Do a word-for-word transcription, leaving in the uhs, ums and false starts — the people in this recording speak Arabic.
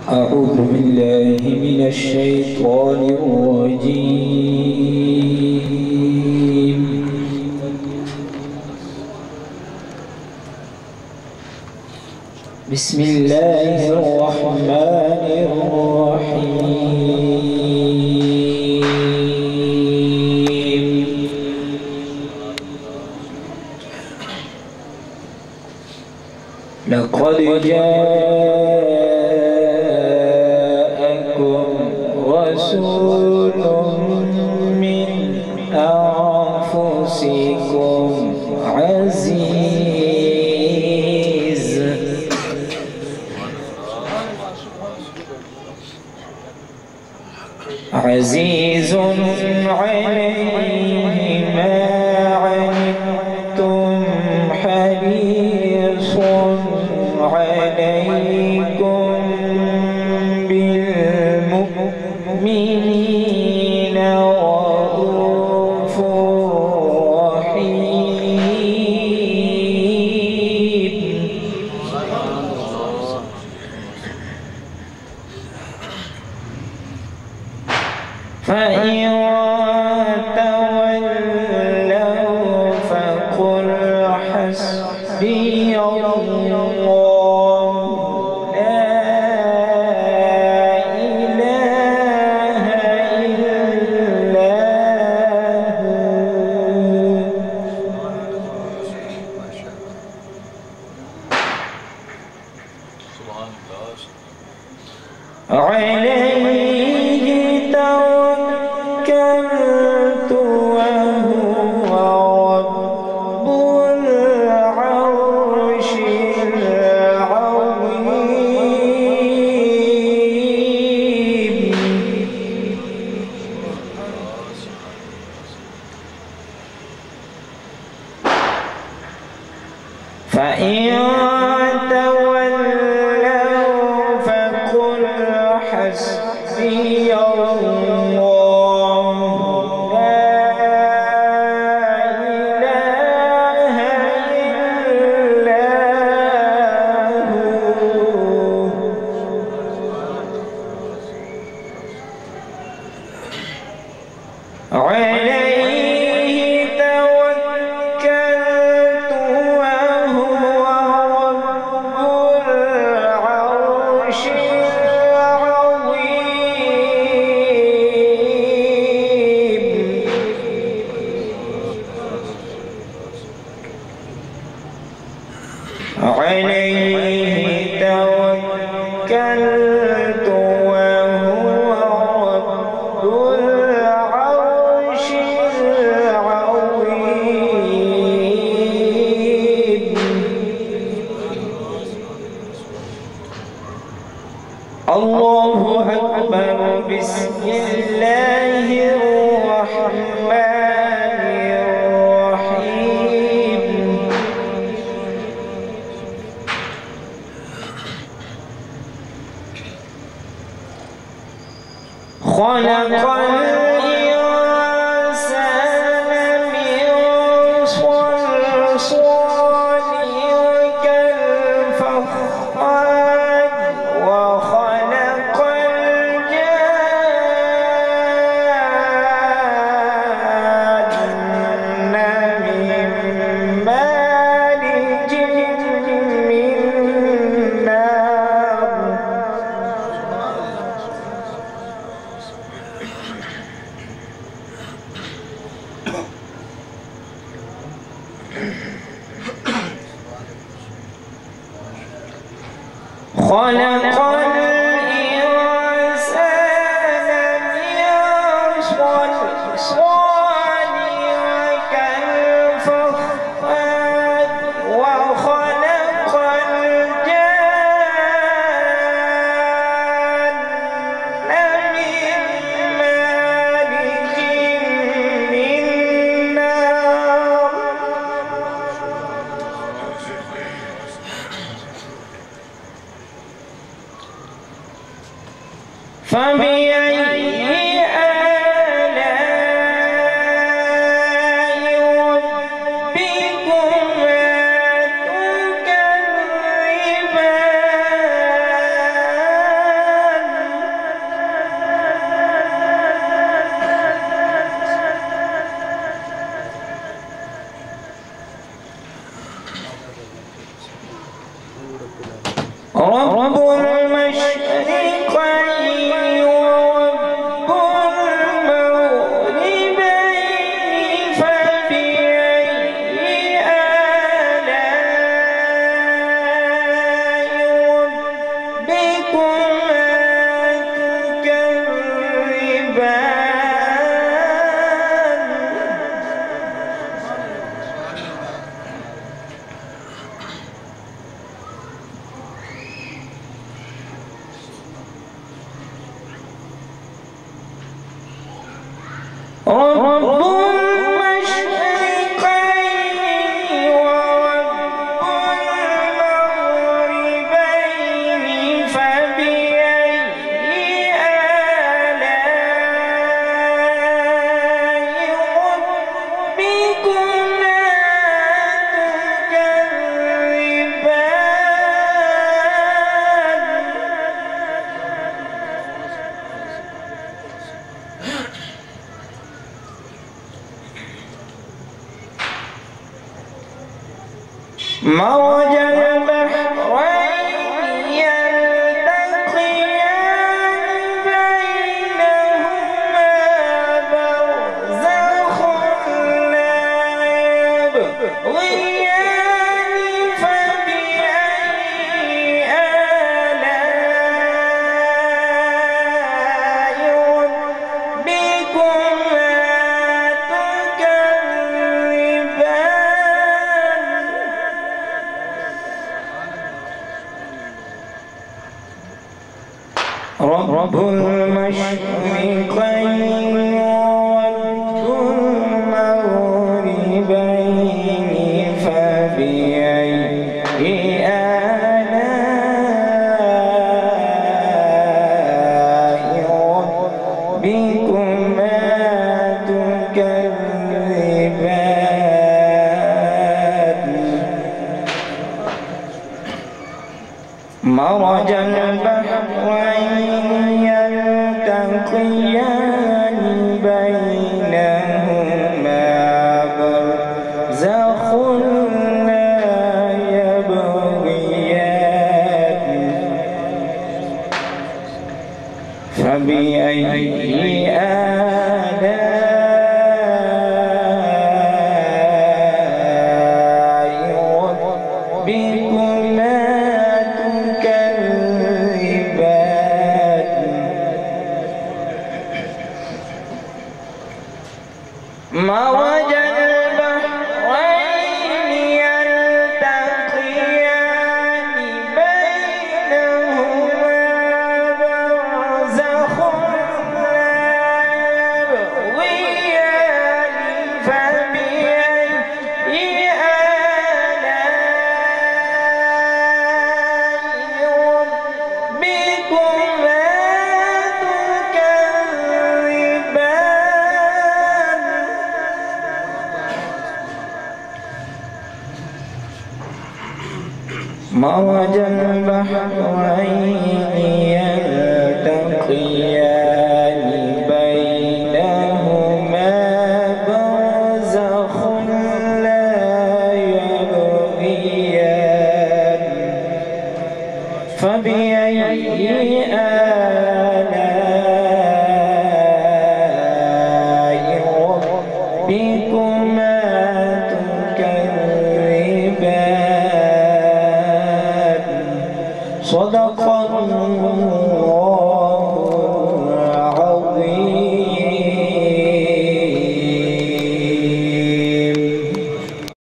أعوذ بالله من الشيطان الرجيم. بسم الله الرحمن الرحيم. لقد جاءكم رسول من أنفسكم عزيز عزيز عليه ما عنتم حريص عليكم بالمؤمنين رءوف رحيم. فإن تولوا فقل حسبي الله لا إله إلا هو عليه توكلت وهو رب العرش العظيم. فإن تولوا فقل حسبي الله لا إله إلا هو عليه توكلت وهو رب العرش عليه توكلت وهو رب العرش العظيم. الله أكبر. بسم الله الرحمن الرحيم. خلق الإنسان من صلصال كالفخار وخلق الجان من مارج من نار. خلق الإنسان من صلصال كالفخار وخلق الجان من مارج من نار. فبأي آلاء ربكما تكذبان. مرج البحرين يلتقيان بينهما برزخ لا يبغيان فبأي آلاء ربكما رب المشرقين ورب المغربين فبأي آلاء ربكما تكذبان مرج البحرين يلتقيان بينهما برزخ لا يبغيان فبأي آلاء ربكما مرج البحرين يلتقيان بينهما برزخ لا يبغيان فبأي آلاء ربكما مرج البحرين يلتقيان بينهما برزخ لا يبغيان فبأي آلاء ربكما تكذبان صدق الله